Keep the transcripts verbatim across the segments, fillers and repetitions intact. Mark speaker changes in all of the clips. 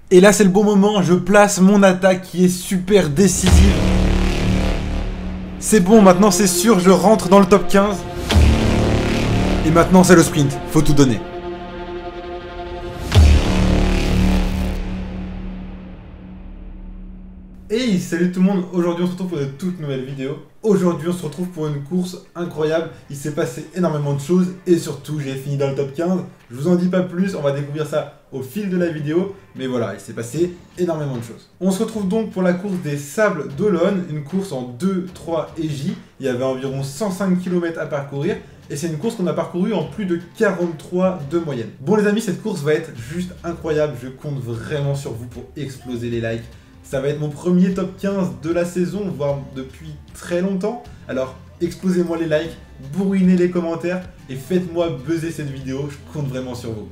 Speaker 1: Et là c'est le bon moment, je place mon attaque qui est super décisive. C'est bon, maintenant c'est sûr, je rentre dans le top quinze. Et maintenant c'est le sprint, faut tout donner. Hey, salut tout le monde, aujourd'hui on se retrouve pour une toute nouvelle vidéo. Aujourd'hui on se retrouve pour une course incroyable, il s'est passé énormément de choses et surtout j'ai fini dans le top quinze. Je vous en dis pas plus, on va découvrir ça au fil de la vidéo, mais voilà, il s'est passé énormément de choses. On se retrouve donc pour la course des Sables d'Olonne, une course en deux, trois et J. Il y avait environ cent cinq kilomètres à parcourir et c'est une course qu'on a parcourue en plus de quarante-trois de moyenne. Bon les amis, cette course va être juste incroyable, je compte vraiment sur vous pour exploser les likes. Ça va être mon premier top quinze de la saison, voire depuis très longtemps. Alors, explosez-moi les likes, bourrinez les commentaires et faites-moi buzzer cette vidéo, je compte vraiment sur vous.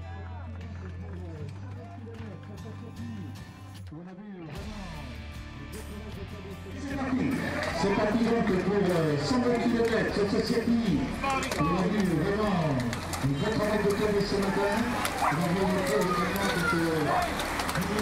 Speaker 2: C'est parti donc pour cent vingt kilomètres, cette Society. On a vu vraiment un gros travail de terre ce matin. On a vu vraiment que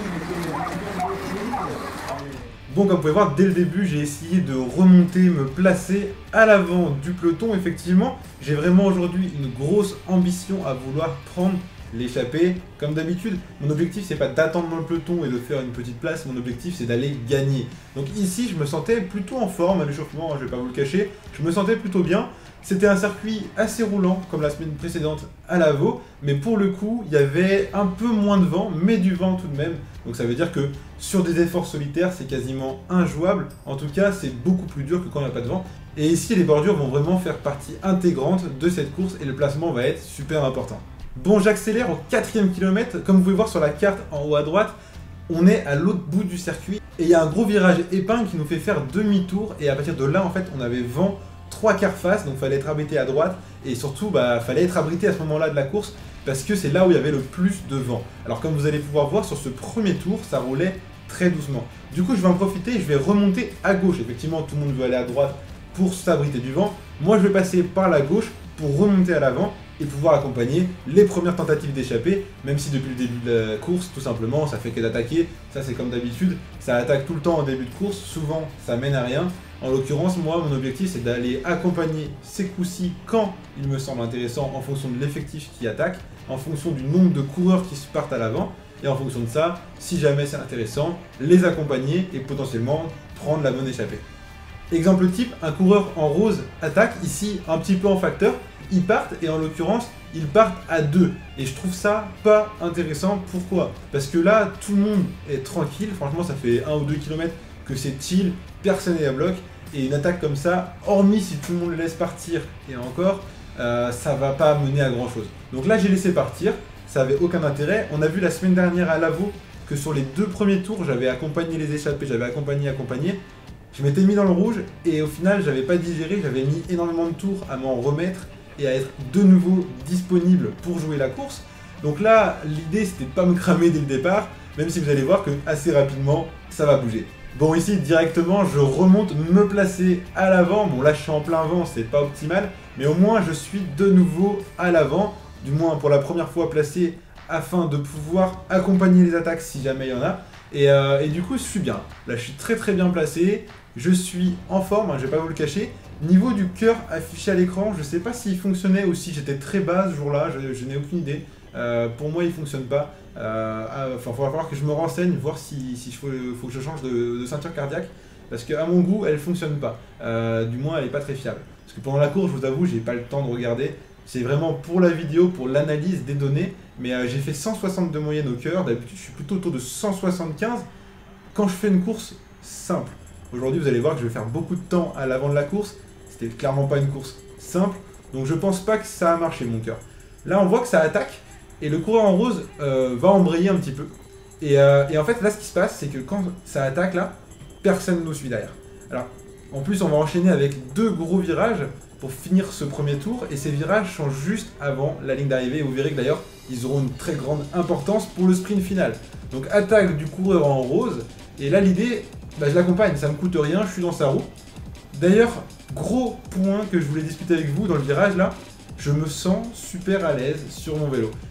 Speaker 1: Bon, comme vous pouvez voir, dès le début, j'ai essayé de remonter, me placer à l'avant du peloton. Effectivement, j'ai vraiment aujourd'hui une grosse ambition à vouloir prendre l'échappée. Comme d'habitude, mon objectif, c'est pas d'attendre dans le peloton et de faire une petite place. Mon objectif, c'est d'aller gagner. Donc ici, je me sentais plutôt en forme à l'échauffement, je vais pas vous le cacher. Je me sentais plutôt bien. C'était un circuit assez roulant, comme la semaine précédente à Lavaux, mais pour le coup, il y avait un peu moins de vent, mais du vent tout de même. Donc ça veut dire que sur des efforts solitaires, c'est quasiment injouable. En tout cas, c'est beaucoup plus dur que quand il n'y a pas de vent. Et ici, les bordures vont vraiment faire partie intégrante de cette course et le placement va être super important. Bon, j'accélère au quatrième kilomètre. Comme vous pouvez voir sur la carte en haut à droite, on est à l'autre bout du circuit. Et il y a un gros virage épingle qui nous fait faire demi-tour. Et à partir de là, en fait, on avait vent trois quarts face, donc fallait être abrité à droite et surtout bah fallait être abrité à ce moment-là de la course parce que c'est là où il y avait le plus de vent. Alors comme vous allez pouvoir voir sur ce premier tour, ça roulait très doucement. Du coup je vais en profiter et je vais remonter à gauche. Effectivement tout le monde veut aller à droite pour s'abriter du vent. Moi je vais passer par la gauche pour remonter à l'avant et pouvoir accompagner les premières tentatives d'échapper, même si depuis le début de la course, tout simplement, ça fait que d'attaquer. Ça c'est comme d'habitude, ça attaque tout le temps au début de course, souvent ça mène à rien. En l'occurrence, moi, mon objectif, c'est d'aller accompagner ces coups-ci quand il me semble intéressant en fonction de l'effectif qui attaque, en fonction du nombre de coureurs qui se partent à l'avant, et en fonction de ça, si jamais c'est intéressant, les accompagner et potentiellement prendre la bonne échappée. Exemple type, un coureur en rose attaque, ici un petit peu en facteur, ils partent et en l'occurrence, ils partent à deux. Et je trouve ça pas intéressant. Pourquoi? Parce que là, tout le monde est tranquille, franchement ça fait un ou deux kilomètres que c'est chill, personne n'est à bloc, et une attaque comme ça, hormis si tout le monde le laisse partir, et encore, euh, ça va pas mener à grand chose. Donc là j'ai laissé partir, ça avait aucun intérêt. On a vu la semaine dernière à Lavaux que sur les deux premiers tours, j'avais accompagné les échappés, j'avais accompagné, accompagné, je m'étais mis dans le rouge, et au final j'avais pas digéré, j'avais mis énormément de tours à m'en remettre, et à être de nouveau disponible pour jouer la course. Donc là, l'idée c'était de pas me cramer dès le départ, même si vous allez voir que assez rapidement, ça va bouger. Bon ici directement je remonte, me placer à l'avant, bon là je suis en plein vent, c'est pas optimal, mais au moins je suis de nouveau à l'avant, du moins pour la première fois placé afin de pouvoir accompagner les attaques si jamais il y en a, et, euh, et du coup je suis bien, là je suis très très bien placé, je suis en forme, hein, je vais pas vous le cacher. Niveau du cœur affiché à l'écran, je sais pas s'il fonctionnait ou si j'étais très bas ce jour-là, je, je n'ai aucune idée. Euh, pour moi, il fonctionne pas. Euh, enfin, il va falloir que je me renseigne, voir si, si faut, faut que je change de, de ceinture cardiaque. Parce qu'à mon goût, elle fonctionne pas. Euh, du moins, elle est pas très fiable. Parce que pendant la course, je vous avoue, j'ai pas le temps de regarder. C'est vraiment pour la vidéo, pour l'analyse des données. Mais euh, j'ai fait cent soixante de moyenne au cœur. D'habitude, je suis plutôt autour de cent soixante-quinze quand je fais une course simple. Aujourd'hui, vous allez voir que je vais faire beaucoup de temps à l'avant de la course. C'était clairement pas une course simple. Donc je pense pas que ça a marché, mon cœur. Là, on voit que ça attaque. Et le coureur en rose euh, va embrayer un petit peu. Et, euh, et en fait, là, ce qui se passe, c'est que quand ça attaque, là, personne ne nous suit derrière. Alors, en plus, on va enchaîner avec deux gros virages pour finir ce premier tour. Et ces virages sont juste avant la ligne d'arrivée. Et vous verrez que d'ailleurs, ils auront une très grande importance pour le sprint final. Donc, attaque du coureur en rose. Et là, l'idée, bah, je l'accompagne. Ça me coûte rien, je suis dans sa roue. D'ailleurs, gros point que je voulais discuter avec vous dans le virage, là. Je me sens super à l'aise sur mon vélo.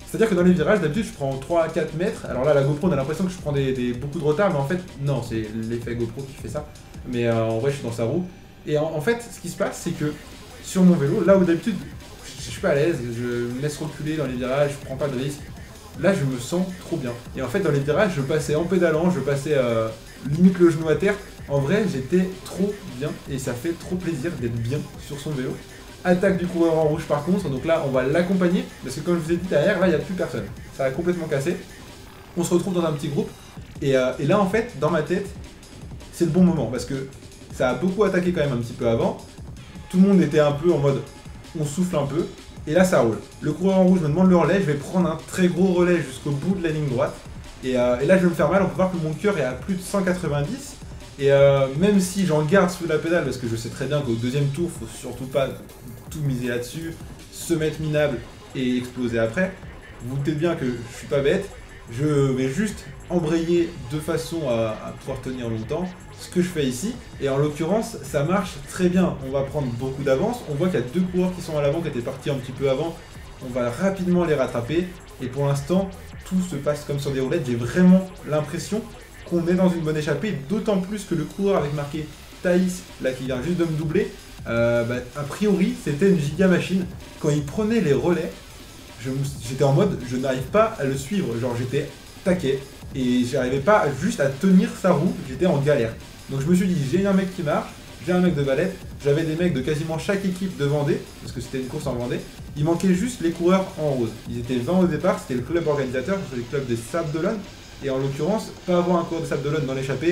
Speaker 1: C'est-à-dire que dans les virages, d'habitude, je prends trois à quatre mètres. Alors là, la GoPro, on a l'impression que je prends des, des, beaucoup de retard, mais en fait, non, c'est l'effet GoPro qui fait ça. Mais euh, en vrai, je suis dans sa roue. Et en, en fait, ce qui se passe, c'est que sur mon vélo, là où d'habitude, je, je suis pas à l'aise, je me laisse reculer dans les virages, je prends pas de risque. Là, je me sens trop bien. Et en fait, dans les virages, je passais en pédalant, je passais euh, limite le genou à terre. En vrai, j'étais trop bien et ça fait trop plaisir d'être bien sur son vélo. Attaque du coureur en rouge par contre, donc là on va l'accompagner, parce que comme je vous ai dit derrière, là il n'y a plus personne. Ça a complètement cassé. On se retrouve dans un petit groupe, et, euh, et là en fait, dans ma tête, c'est le bon moment, parce que ça a beaucoup attaqué quand même un petit peu avant. Tout le monde était un peu en mode, on souffle un peu, et là ça roule. Le coureur en rouge me demande le relais, je vais prendre un très gros relais jusqu'au bout de la ligne droite. Et, euh, et là je vais me faire mal, on peut voir que mon cœur est à plus de cent quatre-vingt-dix. Et euh, même si j'en garde sous la pédale, parce que je sais très bien qu'au deuxième tour, faut surtout pas tout miser là-dessus, se mettre minable et exploser après, vous vous doutez bien que je suis pas bête, je vais juste embrayer de façon à, à pouvoir tenir longtemps, ce que je fais ici, et en l'occurrence, ça marche très bien. On va prendre beaucoup d'avance, on voit qu'il y a deux coureurs qui sont à l'avant, qui étaient partis un petit peu avant, on va rapidement les rattraper, et pour l'instant, tout se passe comme sur des roulettes, j'ai vraiment l'impression qu'on est dans une bonne échappée, d'autant plus que le coureur avec marqué Thaïs, là qui vient juste de me doubler, euh, bah, a priori c'était une giga machine. Quand il prenait les relais, j'étais en mode je n'arrive pas à le suivre, genre j'étais taquet et j'arrivais pas juste à tenir sa roue, j'étais en galère. Donc je me suis dit j'ai un mec qui marche, j'ai un mec de Valette, j'avais des mecs de quasiment chaque équipe de Vendée, parce que c'était une course en Vendée, il manquait juste les coureurs en rose. Ils étaient vingt au départ, c'était le club organisateur, c'était le club des Sables d'Olonne. Et en l'occurrence, pas avoir un coureur de Sables d'Olonne dans l'échappée,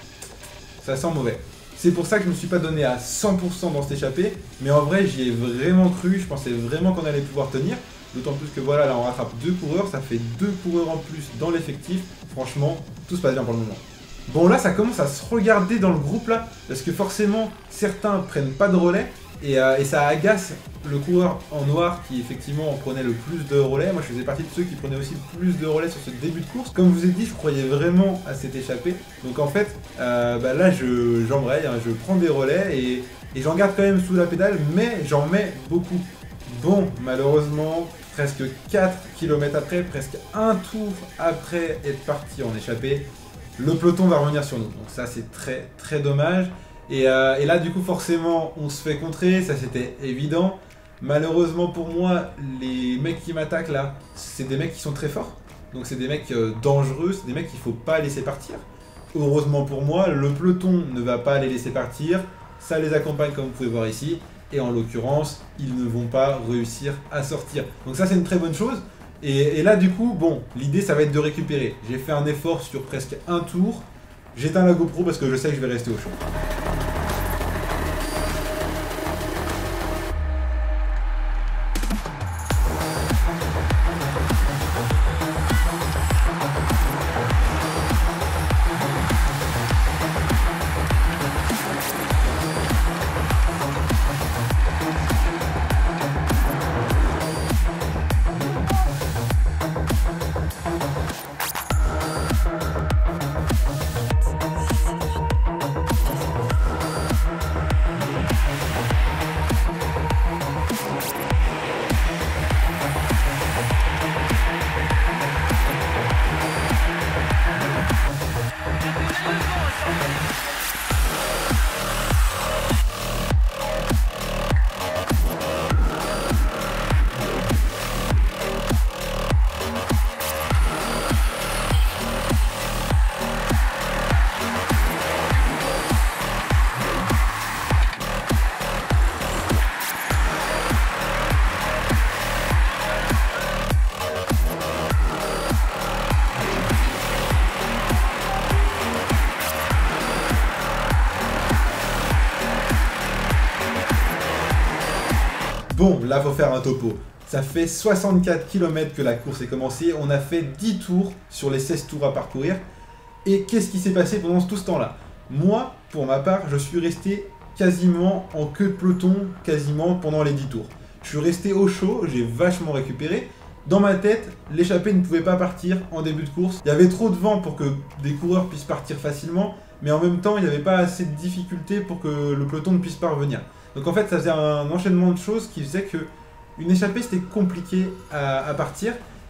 Speaker 1: ça sent mauvais. C'est pour ça que je ne me suis pas donné à cent pour cent dans cette échappée, mais en vrai j'y ai vraiment cru, je pensais vraiment qu'on allait pouvoir tenir. D'autant plus que voilà, là on rattrape deux coureurs, ça fait deux coureurs en plus dans l'effectif. Franchement, tout se passe bien pour le moment. Bon là ça commence à se regarder dans le groupe là, parce que forcément certains prennent pas de relais, et, euh, et ça agace le coureur en noir qui effectivement en prenait le plus de relais. Moi je faisais partie de ceux qui prenaient aussi le plus de relais sur ce début de course. Comme je vous ai dit, je croyais vraiment à cette échappée. Donc en fait, euh, bah là je, j'embraye, hein, je prends des relais et, et j'en garde quand même sous la pédale, mais j'en mets beaucoup. Bon, malheureusement, presque quatre kilomètres après, presque un tour après être parti en échappée, le peloton va revenir sur nous. Donc ça c'est très très dommage. Et, euh, et là du coup forcément on se fait contrer, ça c'était évident. Malheureusement pour moi, les mecs qui m'attaquent là, c'est des mecs qui sont très forts. Donc c'est des mecs euh, dangereux, c'est des mecs qu'il ne faut pas laisser partir. Heureusement pour moi, le peloton ne va pas les laisser partir. Ça les accompagne comme vous pouvez voir ici. Et en l'occurrence, ils ne vont pas réussir à sortir. Donc ça c'est une très bonne chose. Et, et là du coup, bon, l'idée ça va être de récupérer. J'ai fait un effort sur presque un tour. J'éteins la GoPro parce que je sais que je vais rester au chaud. Bon, là faut faire un topo. Ça fait soixante-quatre kilomètres que la course est commencée, on a fait dix tours sur les seize tours à parcourir. Et qu'est-ce qui s'est passé pendant tout ce temps-là? Moi, pour ma part, je suis resté quasiment en queue de peloton, quasiment pendant les dix tours. Je suis resté au chaud, j'ai vachement récupéré. Dans ma tête, l'échappée ne pouvait pas partir en début de course. Il y avait trop de vent pour que des coureurs puissent partir facilement, mais en même temps, il n'y avait pas assez de difficultés pour que le peloton ne puisse pas revenir. Donc en fait, ça faisait un enchaînement de choses qui faisait que une échappée, c'était compliqué à, à partir.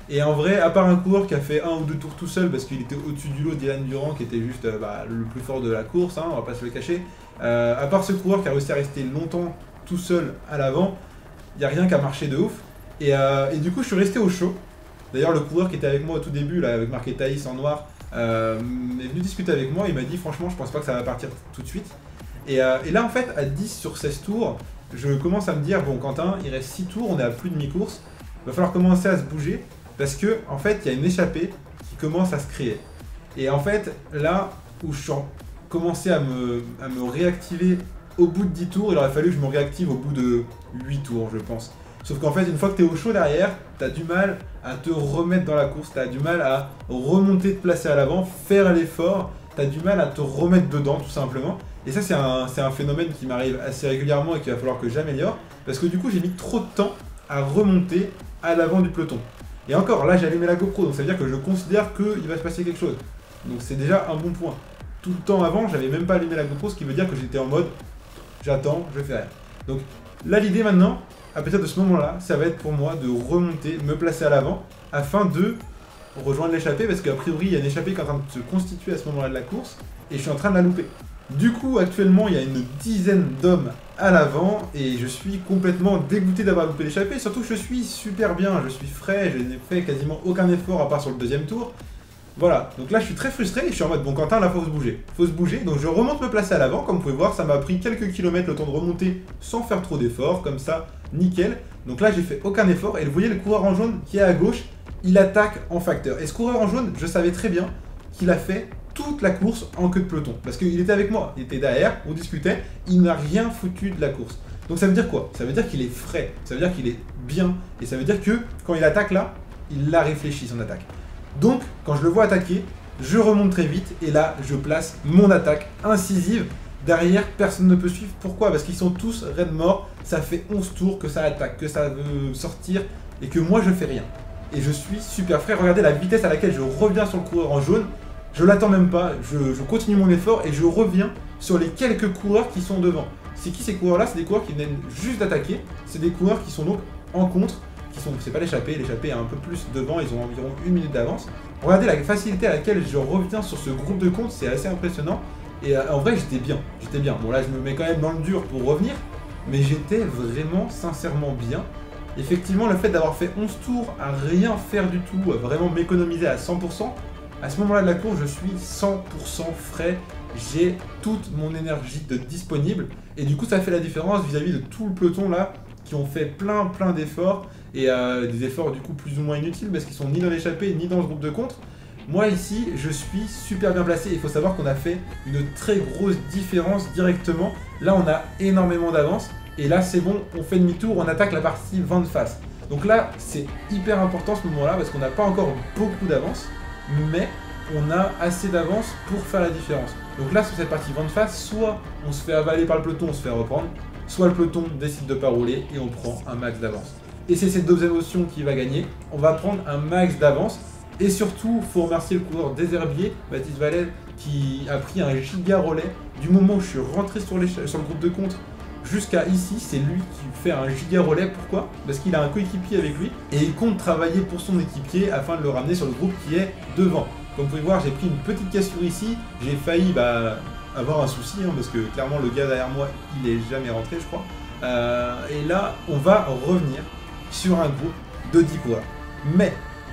Speaker 1: Et en vrai, à part un coureur qui a fait un ou deux tours tout seul parce qu'il était au-dessus du lot d'Ilan Durand qui était juste euh, bah, le plus fort de la course, hein, on va pas se le cacher, euh, à part ce coureur qui a réussi à rester longtemps tout seul à l'avant, il n'y a rien qui a marché de ouf. Et, euh, et du coup, je suis resté au chaud. D'ailleurs, le coureur qui était avec moi au tout début, là, avec marqué Thaïs en noir, euh, est venu discuter avec moi. Il m'a dit, franchement, je pense pas que ça va partir tout de suite. Et, euh, et là, en fait, à dix sur seize tours, je commence à me dire, bon, Quentin, il reste six tours, on est à plus de mi-course, il va falloir commencer à se bouger. Parce que, en fait, il y a une échappée qui commence à se créer. Et en fait, là où je suis commencé à me, à me réactiver au bout de dix tours, il aurait fallu que je me réactive au bout de huit tours, je pense. Sauf qu'en fait, une fois que tu es au chaud derrière, tu as du mal à te remettre dans la course, tu as du mal à remonter, te placer à l'avant, faire l'effort, tu as du mal à te remettre dedans, tout simplement. Et ça, c'est un, c'est un phénomène qui m'arrive assez régulièrement et qu'il va falloir que j'améliore. Parce que du coup, j'ai mis trop de temps à remonter à l'avant du peloton. Et encore, là j'ai allumé la GoPro, donc ça veut dire que je considère qu'il va se passer quelque chose. Donc c'est déjà un bon point. Tout le temps avant, j'avais même pas allumé la GoPro, ce qui veut dire que j'étais en mode j'attends, je fais rien. Donc là l'idée maintenant, à partir de ce moment-là, ça va être pour moi de remonter, me placer à l'avant, afin de rejoindre l'échappée, parce qu'a priori il y a une échappée qui est en train de se constituer à ce moment-là de la course, et je suis en train de la louper. Du coup, actuellement, il y a une dizaine d'hommes à l'avant et je suis complètement dégoûté d'avoir loupé l'échappée. Surtout que je suis super bien, je suis frais, je n'ai fait quasiment aucun effort à part sur le deuxième tour. Voilà, donc là je suis très frustré et je suis en mode bon Quentin, là faut se bouger. Faut se bouger, donc je remonte me placer à l'avant. Comme vous pouvez voir, ça m'a pris quelques kilomètres le temps de remonter sans faire trop d'efforts, comme ça, nickel. Donc là j'ai fait aucun effort et vous voyez le coureur en jaune qui est à gauche, il attaque en facteur. Et ce coureur en jaune, je savais très bien qu'il a fait toute la course en queue de peloton. Parce qu'il était avec moi, il était derrière, on discutait, il n'a rien foutu de la course. Donc ça veut dire quoi? Ça veut dire qu'il est frais, ça veut dire qu'il est bien, et ça veut dire que quand il attaque là, il l'a réfléchi son attaque. Donc quand je le vois attaquer, je remonte très vite, et là je place mon attaque incisive. Derrière, personne ne peut suivre. Pourquoi? Parce qu'ils sont tous raide mort, ça fait onze tours que ça attaque, que ça veut sortir, et que moi je fais rien. Et je suis super frais, regardez la vitesse à laquelle je reviens sur le coureur en jaune. Je l'attends même pas, je, je continue mon effort et je reviens sur les quelques coureurs qui sont devant. C'est qui ces coureurs-là? C'est des coureurs qui viennent juste d'attaquer. C'est des coureurs qui sont donc en contre, qui sont, c'est pas l'échappée, l'échappée est un peu plus devant, ils ont environ une minute d'avance. Regardez la facilité à laquelle je reviens sur ce groupe de contre, c'est assez impressionnant. Et euh, en vrai, j'étais bien, j'étais bien. Bon là, je me mets quand même dans le dur pour revenir, mais j'étais vraiment, sincèrement bien. Effectivement, le fait d'avoir fait onze tours à rien faire du tout, à vraiment m'économiser à cent pour cent, à ce moment-là de la course, je suis cent pour cent frais, j'ai toute mon énergie de disponible, et du coup ça fait la différence vis-à-vis de tout le peloton là, qui ont fait plein plein d'efforts, et euh, des efforts du coup plus ou moins inutiles, parce qu'ils sont ni dans l'échappée, ni dans le groupe de contre. Moi ici, je suis super bien placé, il faut savoir qu'on a fait une très grosse différence directement. Là on a énormément d'avance, et là c'est bon, on fait demi-tour, on attaque la partie vent de face. Donc là, c'est hyper important ce moment-là, parce qu'on n'a pas encore beaucoup d'avance, mais on a assez d'avance pour faire la différence. Donc là, sur cette partie vent de face, soit on se fait avaler par le peloton, on se fait reprendre, soit le peloton décide de pas rouler et on prend un max d'avance. Et c'est cette deuxième option qui va gagner. On va prendre un max d'avance. Et surtout, il faut remercier le coureur des herbiers, Baptiste Valel, qui a pris un giga relais. Du moment où je suis rentré sur, les, sur le groupe de contre jusqu'à ici, c'est lui qui fait un giga relais. Pourquoi? Parce qu'il a un coéquipier avec lui et il compte travailler pour son équipier afin de le ramener sur le groupe qui est devant. Comme vous pouvez voir, j'ai pris une petite cassure ici, j'ai failli bah, avoir un souci, hein, parce que clairement le gars derrière moi, il est jamais rentré, je crois. Euh, et là, on va revenir sur un groupe de dix coureurs. Mais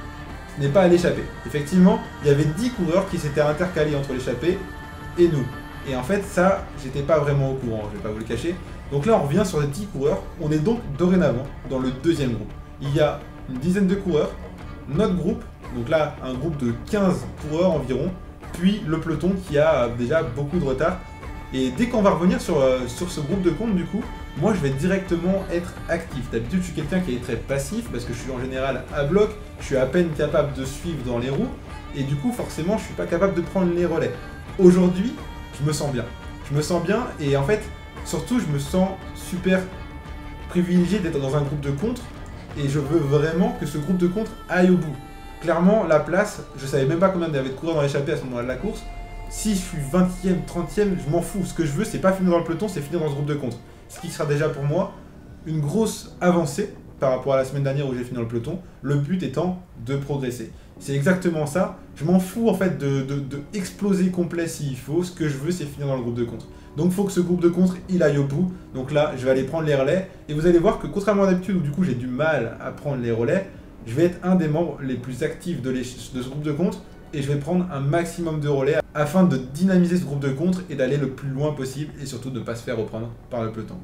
Speaker 1: ce n'est pas à l'échappée. Effectivement, il y avait dix coureurs qui s'étaient intercalés entre l'échappée et nous. Et en fait, ça, j'étais pas vraiment au courant, je vais pas vous le cacher. Donc là, on revient sur les dix coureurs. On est donc dorénavant dans le deuxième groupe. Il y a une dizaine de coureurs, notre groupe, donc là, un groupe de quinze coureurs environ, puis le peloton qui a déjà beaucoup de retard. Et dès qu'on va revenir sur, euh, sur ce groupe de compte, du coup, moi je vais directement être actif. D'habitude, je suis quelqu'un qui est très passif parce que je suis en général à bloc, je suis à peine capable de suivre dans les roues, et du coup, forcément, je suis pas capable de prendre les relais. Aujourd'hui, je me sens bien. Je me sens bien, et en fait, surtout, je me sens super privilégié d'être dans un groupe de contre, et je veux vraiment que ce groupe de contre aille au bout. Clairement, la place, je savais même pas combien il y avait de coureurs dans l'échappée à ce moment-là de la course. Si je suis vingtième, trentième, je m'en fous. Ce que je veux, c'est pas finir dans le peloton, c'est finir dans ce groupe de contre. Ce qui sera déjà pour moi une grosse avancée par rapport à la semaine dernière où j'ai fini dans le peloton, le but étant de progresser. C'est exactement ça, je m'en fous en fait de, de, de exploser complet s'il faut, ce que je veux c'est finir dans le groupe de contre. Donc il faut que ce groupe de contre il aille au bout, donc là je vais aller prendre les relais, et vous allez voir que contrairement à d'habitude où du coup j'ai du mal à prendre les relais, je vais être un des membres les plus actifs de, les, de ce groupe de contre, et je vais prendre un maximum de relais afin de dynamiser ce groupe de contre et d'aller le plus loin possible, et surtout de ne pas se faire reprendre par le peloton.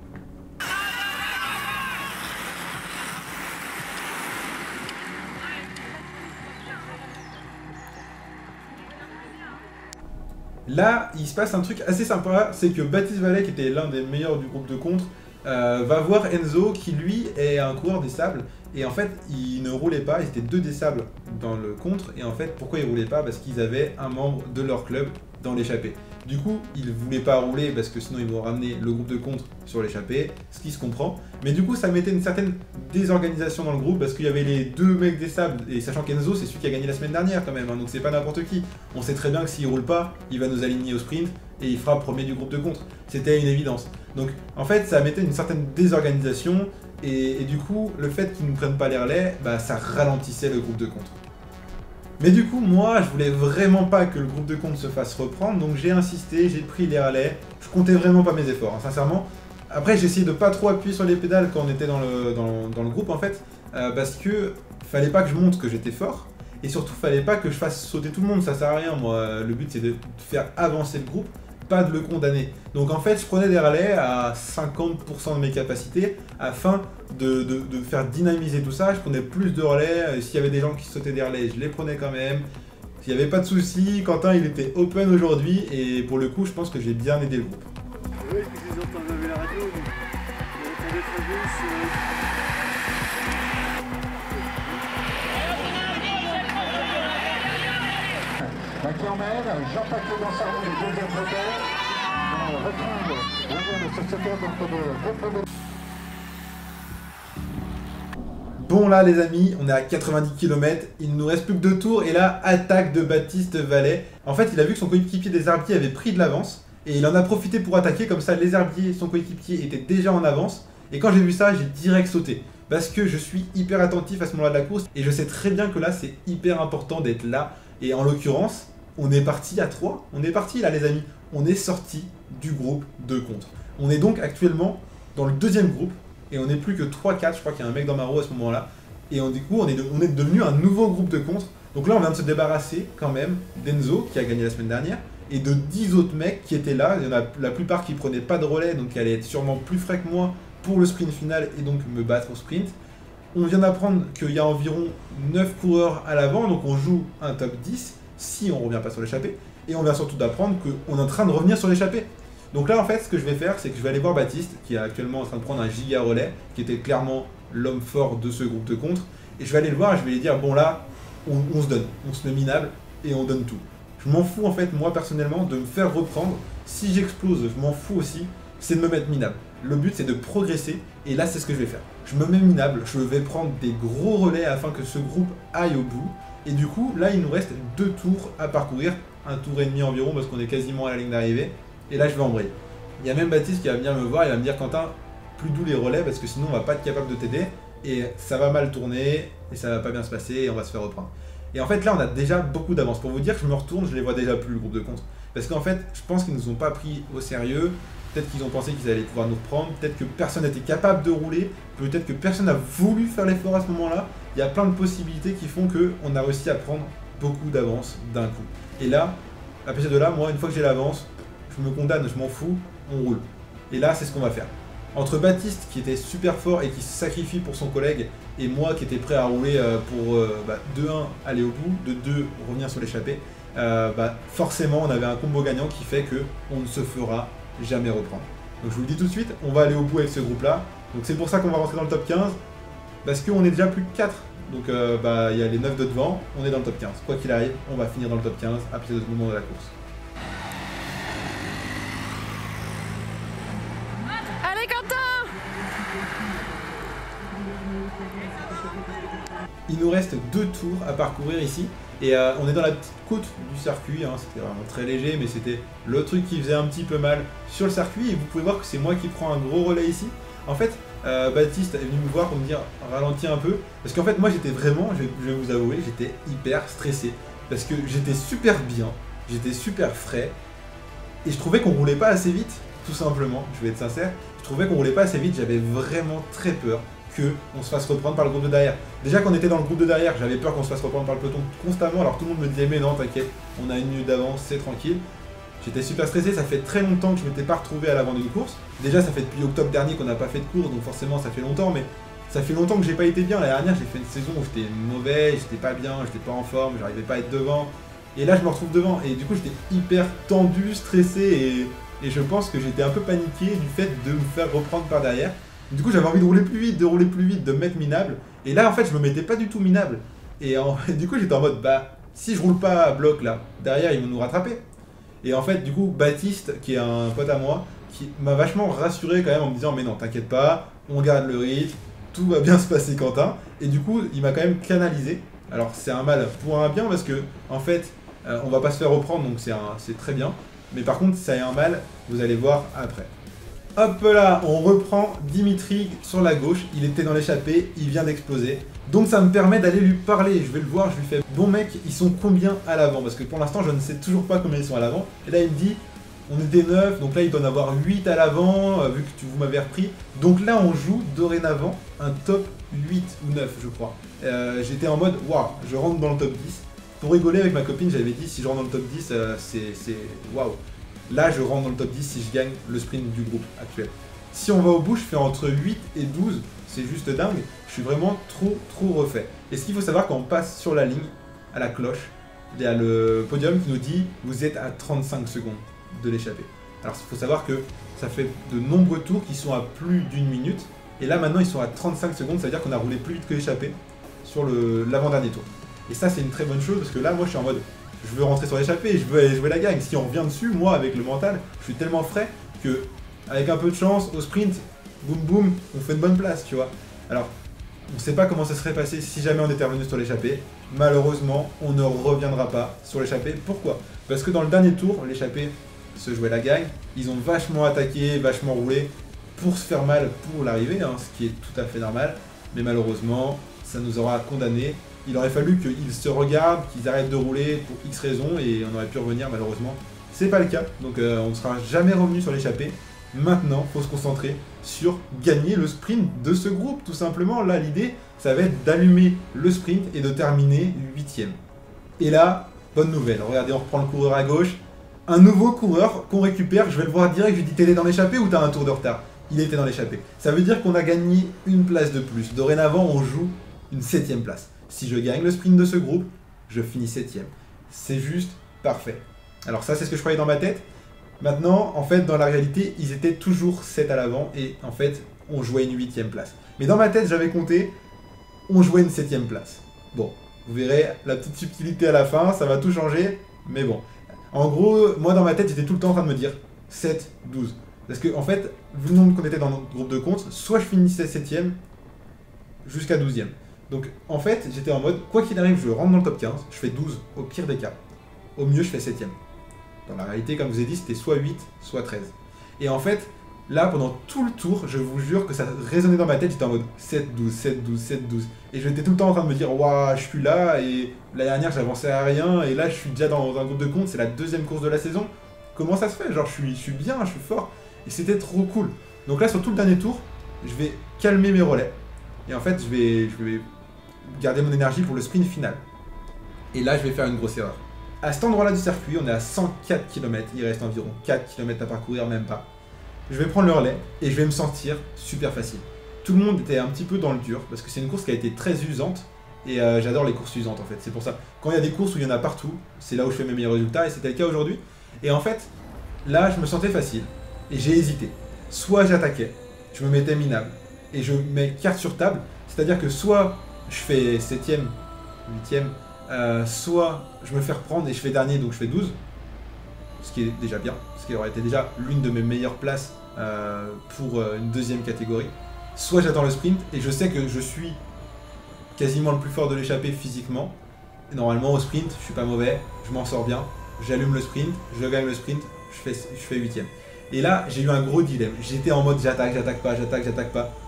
Speaker 1: Là, il se passe un truc assez sympa, c'est que Baptiste Vallet, qui était l'un des meilleurs du groupe de contre, euh, va voir Enzo, qui lui est un coureur des sables, et en fait, il ne roulait pas, ils étaient deux des sables dans le contre, et en fait, pourquoi ils roulaient pas? Parce qu'ils avaient un membre de leur club dans l'échappée. Du coup, ils ne voulaient pas rouler parce que sinon ils vont ramener le groupe de contre sur l'échappée, ce qui se comprend. Mais du coup, ça mettait une certaine désorganisation dans le groupe parce qu'il y avait les deux mecs des sables, et sachant qu'Enzo, c'est celui qui a gagné la semaine dernière quand même, hein, donc c'est pas n'importe qui. On sait très bien que s'il roule pas, il va nous aligner au sprint et il fera premier du groupe de contre. C'était une évidence. Donc en fait, ça mettait une certaine désorganisation, et, et du coup, le fait qu'ils ne prennent pas les relais, bah, ça ralentissait le groupe de contre. Mais du coup, moi, je voulais vraiment pas que le groupe de contre se fasse reprendre, donc j'ai insisté, j'ai pris les relais, je comptais vraiment pas mes efforts, hein, sincèrement. Après, j'ai essayé de pas trop appuyer sur les pédales quand on était dans le, dans, dans le groupe, en fait, euh, parce que fallait pas que je montre que j'étais fort, et surtout, fallait pas que je fasse sauter tout le monde, ça sert à rien, moi. Le but, c'est de faire avancer le groupe, pas de le condamner. Donc en fait, je prenais des relais à cinquante pour cent de mes capacités afin de, de, de faire dynamiser tout ça. Je prenais plus de relais. S'il y avait des gens qui sautaient des relais, je les prenais quand même. S'il n'y avait pas de soucis, Quentin, il était open aujourd'hui et pour le coup, je pense que j'ai bien aidé le groupe.
Speaker 3: Oui, et puis je les entends lever la radio. Donc, on entendait très bien ce...
Speaker 2: Qui emmène Jean Paquet dans sa roue, le deuxième repère. On retrouve le de sociétaire donc de repreneur.
Speaker 1: Bon là les amis, on est à quatre-vingt-dix kilomètres, il ne nous reste plus que deux tours et là, attaque de Baptiste Vallet. En fait, il a vu que son coéquipier des herbiers avait pris de l'avance et il en a profité pour attaquer, comme ça les herbiers, son coéquipier, étaient déjà en avance. Et quand j'ai vu ça, j'ai direct sauté. Parce que je suis hyper attentif à ce moment-là de la course et je sais très bien que là, c'est hyper important d'être là. Et en l'occurrence, on est parti à trois, on est parti là les amis, on est sorti du groupe de contre. On est donc actuellement dans le deuxième groupe, et on n'est plus que trois quatre, je crois qu'il y a un mec dans ma roue à ce moment-là, et on, du coup on est, de, on est devenu un nouveau groupe de contre. Donc là on vient de se débarrasser quand même d'Enzo, qui a gagné la semaine dernière, et de dix autres mecs qui étaient là, il y en a la plupart qui prenaient pas de relais, donc qui allaient être sûrement plus frais que moi pour le sprint final, et donc me battre au sprint. On vient d'apprendre qu'il y a environ neuf coureurs à l'avant, donc on joue un top dix, si on ne revient pas sur l'échappée, et on vient surtout d'apprendre qu'on est en train de revenir sur l'échappée. Donc là en fait ce que je vais faire, c'est que je vais aller voir Baptiste, qui est actuellement en train de prendre un giga relais, qui était clairement l'homme fort de ce groupe de contre, et je vais aller le voir et je vais lui dire bon là, on, on se donne, on se met minable, et on donne tout. Je m'en fous en fait moi personnellement de me faire reprendre, si j'explose je m'en fous aussi, c'est de me mettre minable. Le but c'est de progresser, et là c'est ce que je vais faire. Je me mets minable, je vais prendre des gros relais afin que ce groupe aille au bout. Et du coup, là, il nous reste deux tours à parcourir, un tour et demi environ, parce qu'on est quasiment à la ligne d'arrivée. Et là, je vais embrayer. Il y a même Baptiste qui va venir me voir, il va me dire « Quentin, plus doux les relais, parce que sinon, on va pas être capable de t'aider. Et ça va mal tourner, et ça va pas bien se passer, et on va se faire reprendre. » Et en fait, là, on a déjà beaucoup d'avance. Pour vous dire, je me retourne, je les vois déjà plus, le groupe de contre. Parce qu'en fait, je pense qu'ils nous ont pas pris au sérieux. Peut-être qu'ils ont pensé qu'ils allaient pouvoir nous reprendre. Peut-être que personne n'était capable de rouler. Peut-être que personne n'a voulu faire l'effort à ce moment-là. Il y a plein de possibilités qui font qu'on a réussi à prendre beaucoup d'avance d'un coup. Et là, à partir de là, moi, une fois que j'ai l'avance, je me condamne, je m'en fous, on roule. Et là, c'est ce qu'on va faire. Entre Baptiste, qui était super fort et qui se sacrifie pour son collègue, et moi, qui était prêt à rouler pour euh, bah, de un, aller au bout, de deux, revenir sur l'échappée, euh, bah, forcément, on avait un combo gagnant qui fait qu'on ne se fera jamais reprendre. Donc je vous le dis tout de suite, on va aller au bout avec ce groupe-là. Donc c'est pour ça qu'on va rentrer dans le top quinze, parce qu'on est déjà plus que quatre. Donc euh, bah, y a les neuf de devant, on est dans le top quinze. Quoi qu'il arrive, on va finir dans le top quinze à partir de ce moment de la course.
Speaker 4: Allez Quentin!
Speaker 1: Il nous reste deux tours à parcourir ici. Et euh, on est dans la petite côte du circuit, hein. C'était vraiment très léger, mais c'était le truc qui faisait un petit peu mal sur le circuit. Et vous pouvez voir que c'est moi qui prends un gros relais ici. En fait, euh, Baptiste est venu me voir pour me dire ralentis un peu. Parce qu'en fait, moi j'étais vraiment, je, je vais vous avouer, j'étais hyper stressé. Parce que j'étais super bien, j'étais super frais. Et je trouvais qu'on roulait pas assez vite, tout simplement, je vais être sincère. Je trouvais qu'on roulait pas assez vite, j'avais vraiment très peur qu'on se fasse reprendre par le groupe de derrière. Déjà qu'on était dans le groupe de derrière, j'avais peur qu'on se fasse reprendre par le peloton constamment. Alors tout le monde me disait mais non t'inquiète, on a une minute d'avance, c'est tranquille. J'étais super stressé, ça fait très longtemps que je m'étais pas retrouvé à l'avant d'une course. Déjà ça fait depuis octobre dernier qu'on n'a pas fait de course, donc forcément ça fait longtemps, mais ça fait longtemps que j'ai pas été bien. L'année dernière j'ai fait une saison où j'étais mauvais, j'étais pas bien, j'étais pas en forme, j'arrivais pas à être devant. Et là je me retrouve devant, et du coup j'étais hyper tendu, stressé, et, et je pense que j'étais un peu paniqué du fait de me faire reprendre par derrière. Du coup j'avais envie de rouler plus vite, de rouler plus vite, de me mettre minable. Et là en fait je me mettais pas du tout minable. Et en, du coup j'étais en mode bah si je roule pas à bloc là, derrière ils vont nous rattraper. Et en fait du coup Baptiste qui est un pote à moi, qui m'a vachement rassuré quand même en me disant mais non t'inquiète pas, on garde le rythme, tout va bien se passer Quentin. Et du coup il m'a quand même canalisé. Alors c'est un mal pour un bien parce que en fait euh, on va pas se faire reprendre donc c'est très bien. Mais par contre ça est un mal, vous allez voir après. Hop là, on reprend Dimitri sur la gauche, il était dans l'échappée, il vient d'exploser. Donc ça me permet d'aller lui parler, je vais le voir, je lui fais « Bon mec, ils sont combien à l'avant ?» Parce que pour l'instant je ne sais toujours pas combien ils sont à l'avant. Et là il me dit « On était neuf, donc là il doit en avoir huit à l'avant, euh, vu que tu, vous m'avez repris. » Donc là on joue dorénavant un top huit ou neuf je crois. Euh, J'étais en mode « Waouh, je rentre dans le top dix. » Pour rigoler avec ma copine, j'avais dit si je rentre dans le top dix, euh, c'est waouh. Là, je rentre dans le top dix si je gagne le sprint du groupe actuel. Si on va au bout, je fais entre huit et douze. C'est juste dingue. Je suis vraiment trop, trop refait. Et ce qu'il faut savoir, quand on passe sur la ligne, à la cloche, il y a le podium qui nous dit « Vous êtes à trente-cinq secondes de l'échappée ». Alors, il faut savoir que ça fait de nombreux tours qui sont à plus d'une minute. Et là, maintenant, ils sont à trente-cinq secondes. Ça veut dire qu'on a roulé plus vite que l'échappée sur l'avant-dernier tour. Et ça, c'est une très bonne chose parce que là, moi, je suis en mode... Je veux rentrer sur l'échappée, je veux aller jouer la gagne. Si on revient dessus, moi avec le mental, je suis tellement frais que avec un peu de chance, au sprint, boum boum, on fait une bonne place, tu vois. Alors, on ne sait pas comment ça serait passé si jamais on était revenu sur l'échappée. Malheureusement, on ne reviendra pas sur l'échappée. Pourquoi? Parce que dans le dernier tour, l'échappée se jouait la gagne. Ils ont vachement attaqué, vachement roulé pour se faire mal pour l'arrivée, hein, ce qui est tout à fait normal. Mais malheureusement, ça nous aura condamnés. Il aurait fallu qu'ils se regardent, qu'ils arrêtent de rouler pour X raisons et on aurait pu revenir malheureusement. C'est pas le cas, donc euh, on ne sera jamais revenu sur l'échappée. Maintenant, il faut se concentrer sur gagner le sprint de ce groupe, tout simplement. Là, l'idée, ça va être d'allumer le sprint et de terminer huitième. Et là, bonne nouvelle, regardez, on reprend le coureur à gauche. Un nouveau coureur qu'on récupère, je vais le voir direct, je lui dis t'es dans l'échappée ou t'as un tour de retard? Il était dans l'échappée. Ça veut dire qu'on a gagné une place de plus. Dorénavant, on joue une septième place. Si je gagne le sprint de ce groupe, je finis septième. C'est juste parfait. Alors ça, c'est ce que je croyais dans ma tête. Maintenant, en fait, dans la réalité, ils étaient toujours sept à l'avant et en fait, on jouait une huitième place. Mais dans ma tête, j'avais compté, on jouait une septième place. Bon, vous verrez la petite subtilité à la fin, ça va tout changer, mais bon. En gros, moi dans ma tête, j'étais tout le temps en train de me dire sept, douze. Parce que en fait, vu le nombre qu'on était dans notre groupe de compte, soit je finissais septième jusqu'à douzième. Donc en fait, j'étais en mode, quoi qu'il arrive, je rentre dans le top quinze, je fais douze au pire des cas. Au mieux, je fais septième. Dans la réalité, comme je vous ai dit, c'était soit huit, soit treize. Et en fait, là, pendant tout le tour, je vous jure que ça résonnait dans ma tête, j'étais en mode sept, douze, sept, douze, sept, douze. Et j'étais tout le temps en train de me dire, waouh, je suis là, et l'année dernière, j'avançais à rien, et là, je suis déjà dans un groupe de compte, c'est la deuxième course de la saison. Comment ça se fait? Genre, je suis, je suis bien, je suis fort. Et c'était trop cool. Donc là, sur tout le dernier tour, je vais calmer mes relais. Et en fait, je vais, je vais garder mon énergie pour le sprint final. Et là, je vais faire une grosse erreur. À cet endroit-là du circuit, on est à cent quatre kilomètres. Il reste environ quatre kilomètres à parcourir, même pas. Je vais prendre le relais et je vais me sentir super facile. Tout le monde était un petit peu dans le dur parce que c'est une course qui a été très usante. Et euh, j'adore les courses usantes en fait. C'est pour ça. Quand il y a des courses où il y en a partout, c'est là où je fais mes meilleurs résultats et c'était le cas aujourd'hui. Et en fait, là, je me sentais facile. Et j'ai hésité. Soit j'attaquais, je me mettais minable. Et je mets carte sur table. C'est-à-dire que soit je fais septième, huitième, euh, soit je me fais reprendre et je fais dernier, donc je fais douze. Ce qui est déjà bien. Ce qui aurait été déjà l'une de mes meilleures places euh, pour euh, une deuxième catégorie. Soit j'attends le sprint et je sais que je suis quasiment le plus fort de l'échappée physiquement. Et normalement au sprint, je suis pas mauvais, je m'en sors bien. J'allume le sprint, je gagne le sprint, je fais, je fais huitième. Et là, j'ai eu un gros dilemme. J'étais en mode j'attaque, j'attaque pas, j'attaque, j'attaque pas.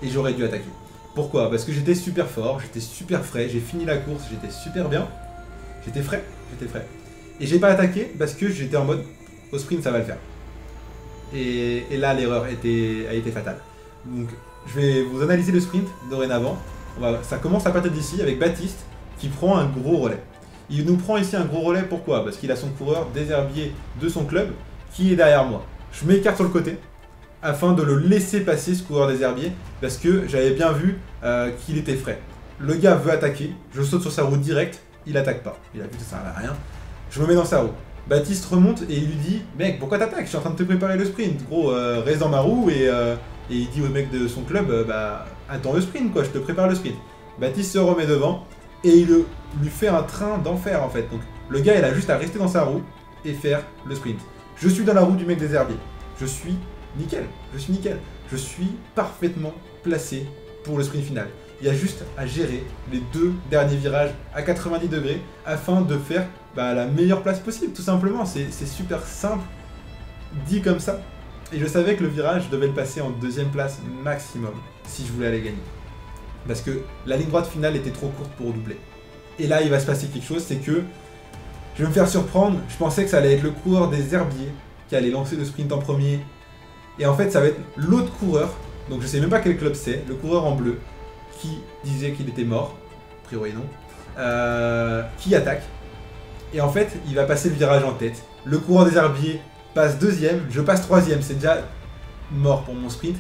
Speaker 1: et j'aurais dû attaquer. Pourquoi? Parce que j'étais super fort, j'étais super frais, j'ai fini la course, j'étais super bien. J'étais frais, j'étais frais. Et j'ai pas attaqué parce que j'étais en mode au sprint ça va le faire. Et, et là l'erreur était, a été fatale. Donc je vais vous analyser le sprint dorénavant. On va, ça commence à partir d'ici avec Baptiste qui prend un gros relais. Il nous prend ici un gros relais, pourquoi? Parce qu'il a son coureur désherbier de son club qui est derrière moi. Je m'écarte sur le côté afin de le laisser passer ce coureur désherbier parce que j'avais bien vu euh, qu'il était frais. Le gars veut attaquer, je saute sur sa roue direct, il attaque pas. Il a vu que ça servait à rien. Je me mets dans sa roue. Baptiste remonte et il lui dit « Mec, pourquoi t'attaques? Je suis en train de te préparer le sprint. Gros, euh, reste dans ma roue. » et, euh, et il dit au mec de son club euh, « Bah, attends le sprint quoi, je te prépare le sprint. » Baptiste se remet devant et il lui fait un train d'enfer en fait. Donc le gars il a juste à rester dans sa roue et faire le sprint. Je suis dans la roue du mec des herbiers. Je suis nickel, je suis nickel. Je suis parfaitement placé pour le sprint final. Il y a juste à gérer les deux derniers virages à quatre-vingt-dix degrés afin de faire bah, la meilleure place possible, tout simplement. C'est super simple, dit comme ça. Et je savais que le virage, je devais le passer en deuxième place maximum si je voulais aller gagner. Parce que la ligne droite finale était trop courte pour doubler. Et là, il va se passer quelque chose, c'est que je vais me faire surprendre. Je pensais que ça allait être le coureur des herbiers qui allait lancer le sprint en premier. Et en fait, ça va être l'autre coureur, donc je sais même pas quel club c'est, le coureur en bleu, qui disait qu'il était mort, a priori non, euh, qui attaque. Et en fait, il va passer le virage en tête. Le coureur des herbiers passe deuxième, je passe troisième, c'est déjà mort pour mon sprint.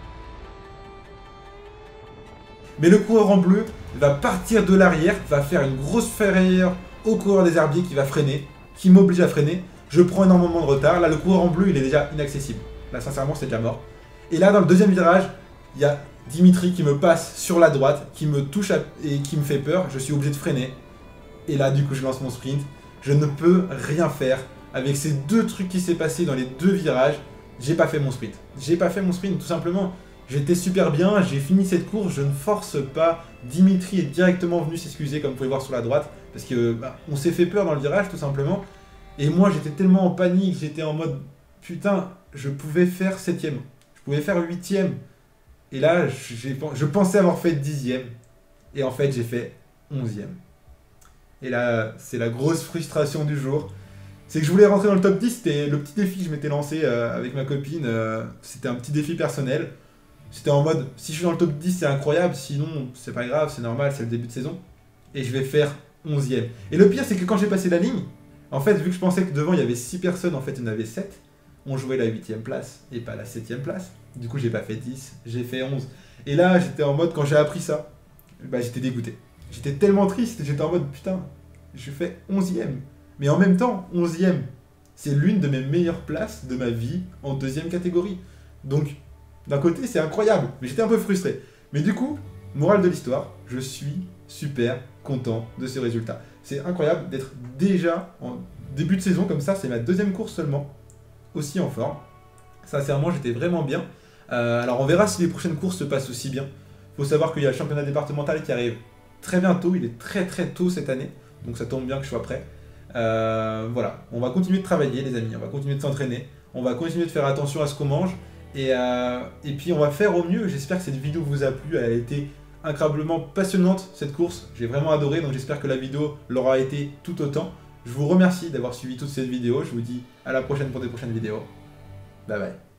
Speaker 1: Mais le coureur en bleu va partir de l'arrière, va faire une grosse frayeur au coureur des herbiers qui va freiner, qui m'oblige à freiner. Je prends énormément de retard. Là, le coureur en bleu, il est déjà inaccessible. Là, sincèrement, c'est déjà mort. Et là, dans le deuxième virage, il y a Dimitri qui me passe sur la droite, qui me touche à... et qui me fait peur. Je suis obligé de freiner. Et là, du coup, je lance mon sprint. Je ne peux rien faire. Avec ces deux trucs qui s'est passé dans les deux virages, j'ai pas fait mon sprint. J'ai pas fait mon sprint, tout simplement. J'étais super bien, j'ai fini cette course, je ne force pas. Dimitri est directement venu s'excuser, comme vous pouvez voir sur la droite, parce que bah, on s'est fait peur dans le virage, tout simplement. Et moi, j'étais tellement en panique, j'étais en mode, putain, je pouvais faire septième, je pouvais faire huitième. Et là, je pensais avoir fait dixième, et en fait, j'ai fait onzième. Et là, c'est la grosse frustration du jour. C'est que je voulais rentrer dans le top dix, c'était le petit défi que je m'étais lancé euh, avec ma copine, euh, c'était un petit défi personnel. C'était en mode, si je suis dans le top dix, c'est incroyable, sinon, c'est pas grave, c'est normal, c'est le début de saison. Et je vais faire onzième. Et le pire, c'est que quand j'ai passé la ligne, en fait, vu que je pensais que devant, il y avait six personnes, en fait, il y en avait sept, on jouait la huitième place et pas la septième place. Du coup, j'ai pas fait dix, j'ai fait onze. Et là, j'étais en mode, quand j'ai appris ça, bah, j'étais dégoûté. J'étais tellement triste, j'étais en mode, putain, je fais onzième. Mais en même temps, onzième, c'est l'une de mes meilleures places de ma vie en deuxième catégorie. Donc, d'un côté, c'est incroyable, mais j'étais un peu frustré. Mais du coup, morale de l'histoire, je suis super content de ce résultat. C'est incroyable d'être déjà en début de saison comme ça, c'est ma deuxième course seulement, aussi en forme. Sincèrement, j'étais vraiment bien. Euh, alors on verra si les prochaines courses se passent aussi bien. Il faut savoir qu'il y a le championnat départemental qui arrive très bientôt, il est très très tôt cette année, donc ça tombe bien que je sois prêt. Euh, voilà, on va continuer de travailler les amis, on va continuer de s'entraîner, on va continuer de faire attention à ce qu'on mange. Et, euh, et puis on va faire au mieux. J'espère que cette vidéo vous a plu, elle a été incroyablement passionnante cette course, j'ai vraiment adoré, donc j'espère que la vidéo l'aura été tout autant. Je vous remercie d'avoir suivi toute cette vidéo, je vous dis à la prochaine pour des prochaines vidéos, bye bye.